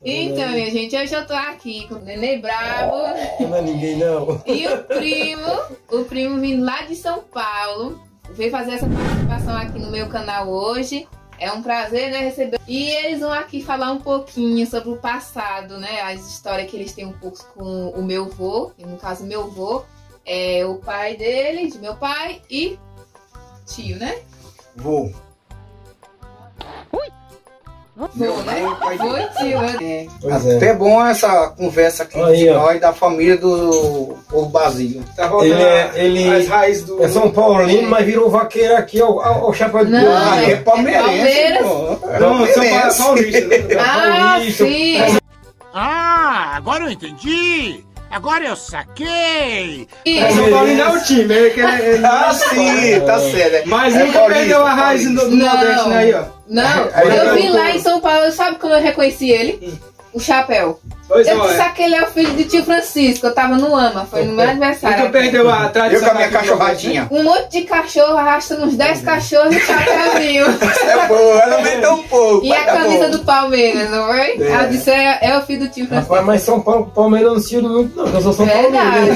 Então, minha gente, hoje eu tô aqui com o Nenê Bravo. Não é ninguém, não. E o primo vindo lá de São Paulo. Veio fazer essa participação aqui no meu canal hoje. É um prazer, né, receber. E eles vão aqui falar um pouquinho sobre o passado, né? As histórias que eles têm um pouco com o meu vô. E no caso, meu vô é o pai dele, de meu pai e tio, né? Vô. Vô, né? Vô e tio, né? Até é bom essa conversa aqui Aí, de nós, da família do povo Basílio. Tá voltando as raízes do... É São Paulino, mas virou vaqueiro aqui, ó, o chapéu de Não, couro. Ah, é palmeirense, Palmeiras. pô. Não, São Paulista, né? Ah, sim! Ah, agora eu entendi! Agora eu saquei! São Paulino é o time, Ah, sim, tá certo. Mas É nunca paulista, perdeu a raiz do Nordeste, né, aí, ó. Não, Aí, eu vim lá em São Paulo, sabe como eu reconheci ele? O chapéu. Pois Eu é. pensava que ele é o filho do tio Francisco, eu tava no AMA, foi no meu aniversário. Nunca perdeu a Eu tradição. com a minha daqui do Nordeste, né? cachorradinha. Um monte de cachorro, arrastando uns 10 cachorros e um chapéuzinho. É boa, ela aumentou um pouco. E mas a tá camisa bom. do Palmeiras, não foi? É. Ela disse, é o filho do tio Francisco. Rapaz, mas São Paulo, Palmeiras não se une muito, não. Eu sou São Paulo. Verdade.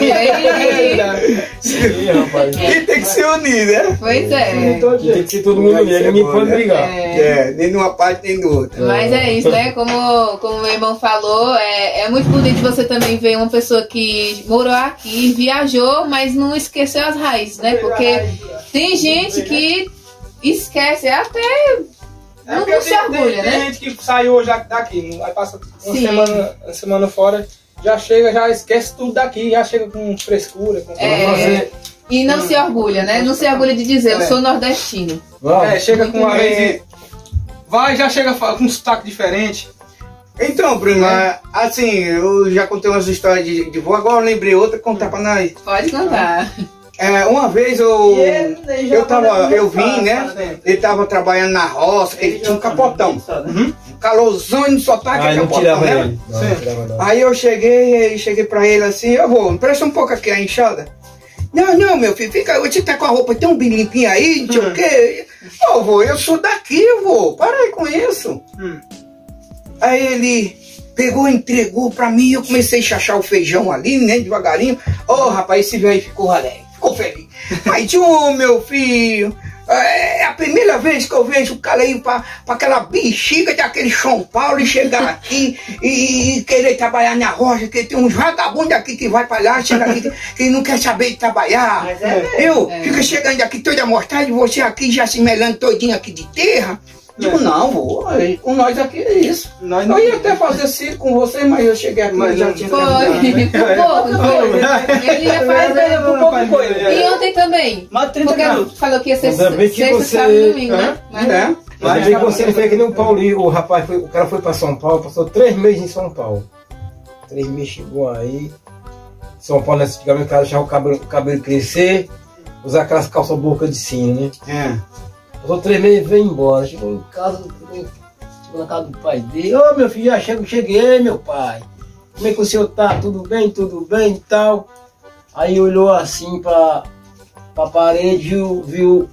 Sim, rapaz. E tem que se unir, né? Pois é. Aqui tem que ser todo mundo unido, ninguém pode brigar. É, nem numa parte nem do outra. Mas é isso, né? Como o meu irmão falou, é muito bonito você também ver uma pessoa que morou aqui, viajou, mas não esqueceu as raízes, né? Porque tem gente que esquece, até não se orgulha, tem né? gente que saiu hoje daqui, aí passa Sim. uma semana fora, já chega, já esquece tudo daqui, já chega com frescura. Com... É, e não se orgulha, né? Não se orgulha de dizer, eu sou nordestino. Vamos. Chega com uma vez e vai, já chega com um sotaque diferente. Então, prima, assim, eu já contei umas histórias de vô, agora eu lembrei outra, contar pra nós. Pode contar. Uma vez eu vim, né? Ele tava trabalhando na roça, ele tinha um capotão. Um calorzão de sotaque, Aí não capotão, tirava né? ele. Não tirava não. Aí eu cheguei pra ele assim, eu vou, empresta um pouco aqui a enxada. Não, meu filho, fica, você tá com a roupa tão bem limpinha aí, não sei o quê. Ô, vô, eu sou daqui, vô, para aí com isso. Aí ele pegou, entregou pra mim, eu comecei a chachar o feijão ali, né, devagarinho. Ô, rapaz, esse velho ficou alegre, ficou feliz. Mas, meu filho, é a primeira vez que eu vejo o cara ir pra aquela bexiga daquele São Paulo e chegar aqui e querer trabalhar na roça, que tem uns vagabundos aqui que vai pra lá, chega aqui, que não quer saber de trabalhar. Fica chegando aqui toda amostrada e você aqui já se melando todinho aqui de terra. Digo, não, vô, com nós aqui é isso. Nós Eu ia até fazer circo com você, mas eu cheguei aqui e já tinha terminado. Foi. Ele ia fazer por pouco coisa. E ontem também. Mas 30 Porque minutos. falou que ia ser Ainda bem que sexta, você- sábado e domingo, né? Mas É. Mas bem que você não fez que nem o Paulinho, o rapaz, o cara foi pra São Paulo, passou 3 meses em São Paulo. 3 meses chegou aí. São Paulo, antigamente, o cara deixava o cabelo crescer, usar aquelas calças boca de sino, né? É. Passou 3 meses e veio embora. Chegou em casa, chegou na casa do pai dele. Ô, meu filho, já cheguei, meu pai. Como é que o senhor tá? Tudo bem e tal. Aí olhou assim pra parede, viu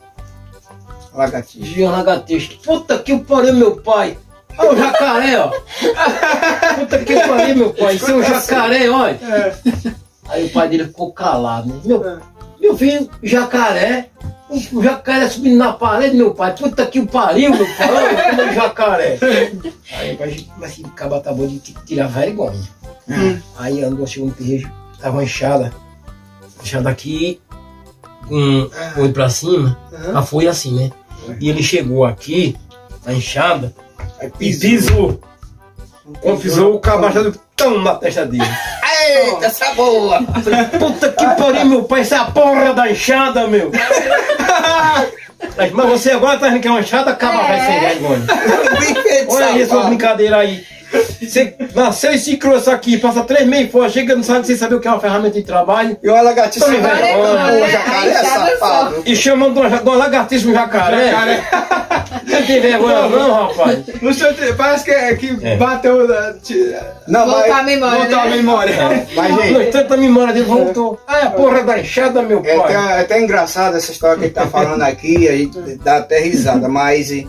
Lagartixa. uma lagartixa. Puta que pariu, meu pai. Olha o jacaré, ó. Puta que pariu, meu pai. Isso é um jacaré, olha. Aí o pai dele ficou calado, né? Meu filho, jacaré. O jacaré subindo na parede, meu pai. Puta que pariu, meu pai. Olha como é o jacaré. Aí mas que acaba tá bom de tirar vergonha. Aí andou, chegou no terreiro, tava uma enxada aqui, com o olho pra cima. Ela foi assim, né? E ele chegou aqui, na enxada, e pisou. Quando pisou, o cabaço deu tão na testa dele. Eita, essa boa! Puta que pariu, meu pai, essa é a porra da enxada, meu! Mas você agora tá vendo que é uma enxada, acaba vai sem vergonha. Olha aí essa brincadeira aí. Você nasceu e se criou isso aqui, passa 3 meses fora, chega não sabe sem saber o que é uma ferramenta de trabalho. E uma lagartixa Tome vergonha. o jacaré safado. E chamando uma lagartixa um jacaré. Você tem vergonha não, rapaz? No seu, parece que bateu. Não, voltar a memória, Voltou a né? memória. Mas, No gente, instante a memória dele voltou. Ah, a porra da enxada, meu pai. é até engraçado essa história que ele tá falando aqui, aí dá até risada, mas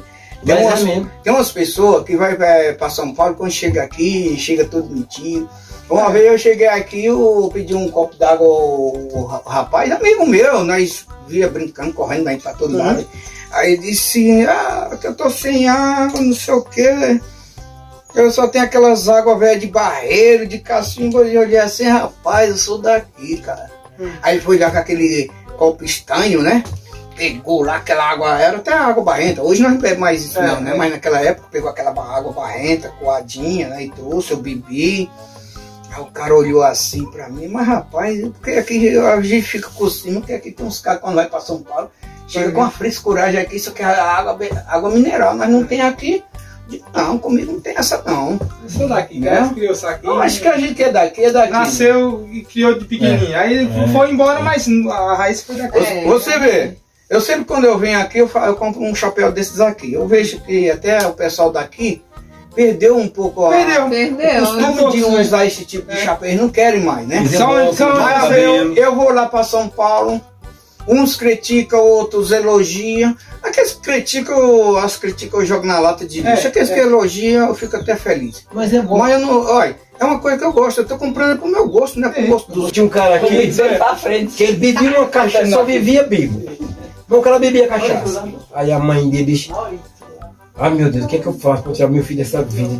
Tem umas pessoas que vai para São Paulo, quando chega aqui, chega todo metido. Uma vez eu cheguei aqui, eu pedi um copo d'água, o rapaz, amigo meu, nós via brincando, correndo daí para todo lado. Aí ele disse, que eu tô sem água, não sei o quê. Eu só tenho aquelas águas velhas de barreiro, de cacimba. Eu olhei assim, rapaz, eu sou daqui, cara. Aí ele foi lá com aquele copo estanho, né? Pegou lá aquela água, era até água barrenta. Hoje nós não bebemos mais isso não, né? Mas naquela época pegou aquela água barrenta, coadinha, né? E trouxe, eu bebi. Aí o cara olhou assim pra mim, mas rapaz, porque aqui a gente fica por cima, porque aqui tem uns caras quando vai pra São Paulo, chega com uma frescuragem aqui, isso aqui é água mineral, mas não tem aqui. Não, comigo não tem essa não. Eu sou daqui, né? Criou-se aqui. Não, acho que a gente é daqui. Nasceu e criou de pequenininho. Aí foi embora, mas a raiz foi daqui. Você vê, eu sempre quando eu venho aqui, eu compro um chapéu desses aqui. Eu vejo que até o pessoal daqui perdeu um pouco o costume de usar esse tipo de chapéu. Eles não querem mais, né? Mas eu vou lá para São Paulo. Uns criticam, outros elogiam. Aqueles que criticam, eu jogo na lata de lixo. Aqueles que elogiam, eu fico até feliz. Mas é bom. Mas eu não, olha, é uma coisa que eu gosto. Eu tô comprando pro meu gosto, não é pro gosto dos. Tinha um cara aqui que ele bebia uma cachaça, só vivia bêbado. O cara bebia cachaça. Aí a mãe dele disse, meu Deus, o que é que eu faço para tirar meu filho dessa vida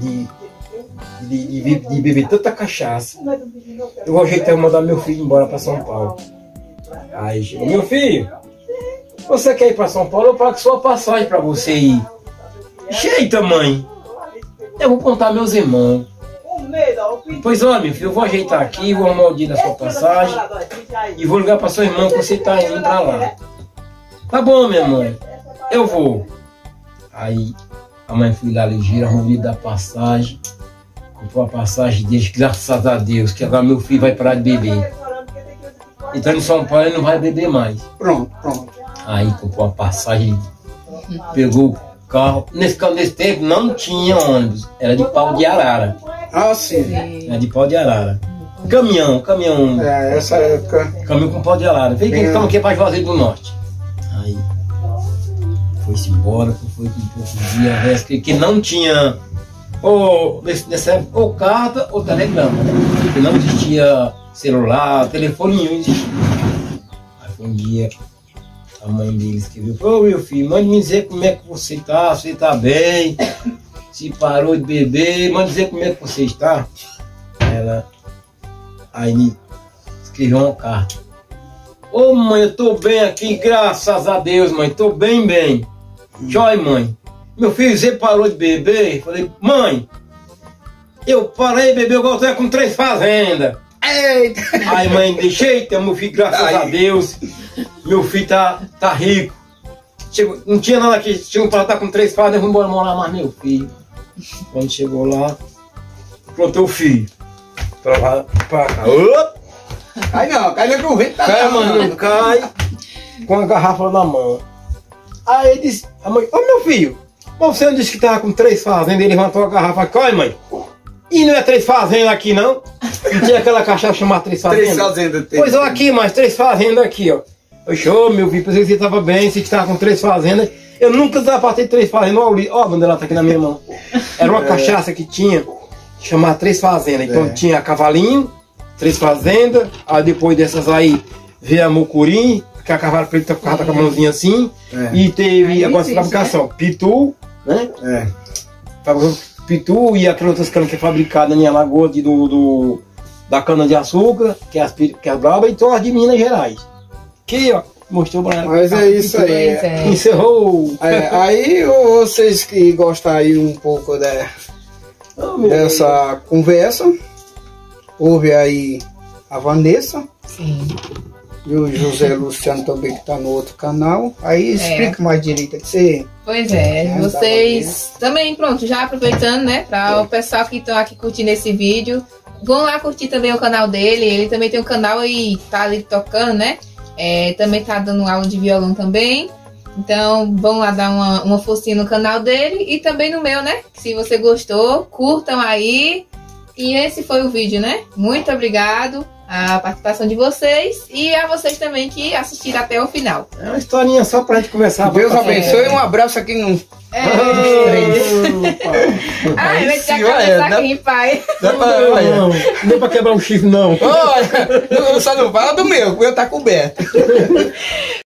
de beber tanta cachaça? Eu vou ajeitar mandar meu filho embora para São Paulo. Aí chegou, meu filho, você quer ir para São Paulo? Eu pago sua passagem para você ir. Jeita, mãe. Eu vou contar meus irmãos. Pois olha, meu filho, eu vou ajeitar aqui, vou arrumar o dia da sua passagem e vou ligar para sua irmã que você está indo para lá. Tá bom, minha mãe, eu vou. Aí a mãe foi lá ligeira, arrumou o dia da passagem, comprou a passagem dele, graças a Deus, que agora meu filho vai parar de beber. Então em São Paulo ele não vai beber mais. Pronto. Aí comprou a passagem, pegou o carro. Nesse tempo não tinha ônibus, era de pau de arara. Ah, sim. Era de pau de arara. Caminhão. Essa época. Caminhão com pau de arara. Veio quem estão aqui para Juazeiro do Norte. Aí foi-se embora, foi com um pouco de dia, que não tinha nessa época, ou carta ou telegrama, né? Porque não existia celular, telefone nenhum existia. Aí foi um dia, a mãe dele escreveu, meu filho, mande me dizer como é que você está, se está bem, se parou de beber, mande dizer como é que você está. Ela aí escreveu uma carta. Mãe, eu tô bem aqui, graças a Deus, mãe, tô bem. Joia, mãe. Meu filho, você parou de beber? Falei, mãe, eu parei de beber, eu voltei com 3 fazendas. Eita! Aí, mãe, deixei, meu filho, graças a Deus, meu filho tá rico. Não tinha nada aqui, chegou para estar com 3 fazendas, vamos embora morar mais meu filho. Quando chegou lá, pronto, o filho. Cai no vento, cai, mano, cai com a garrafa na mão. Aí ele disse, a mãe, meu filho, você não disse que estava com 3 fazendas, ele levantou a garrafa, cai, mãe. E não é 3 fazendas aqui, não? Não tinha aquela cachaça chamada 3 fazendas? 3 fazendas. Pois ó, aqui, mas 3 fazendas aqui, ó. Ô, meu filho, pensei que você estava bem, você estava com 3 fazendas. Eu nunca desapartei 3 fazendas, ó, a bandeira tá aqui na minha mão. Era uma cachaça que tinha, chamada 3 fazendas. Então tinha cavalinho, 3 fazendas, aí depois dessas aí veio a mucurim, que a cavalo preto com a mãozinha assim, e teve agora essa fabricação, pitu, né? Pitu e aquelas outras canas que é fabricada em Alagoas da cana de açúcar, que é as brabas, e todas de Minas Gerais. Que ó, mostrou pra ela. Mas é isso aí. Encerrou. Aí vocês que gostam aí um pouco dessa conversa, ouve aí a Vanessa. Sim. E o José Luciano também, que está no outro canal. Aí explica mais direito que você. Pois é, vocês também, pronto, já aproveitando, né, para o pessoal que estão aqui curtindo esse vídeo, vão lá curtir também o canal dele. Ele também tem um canal e tá ali tocando, né? Também tá dando aula de violão também. Então vão lá dar uma forcinha no canal dele e também no meu, né? Se você gostou, curtam aí. E esse foi o vídeo, né? Muito obrigado. a participação de vocês e a vocês também que assistiram até o final. É uma historinha só pra gente começar. Deus abençoe e um abraço aqui no... Ai, vai já começar aqui, pai. Não deu pra quebrar um chifre, não. Olha, só não fala do meu, o meu tá coberto.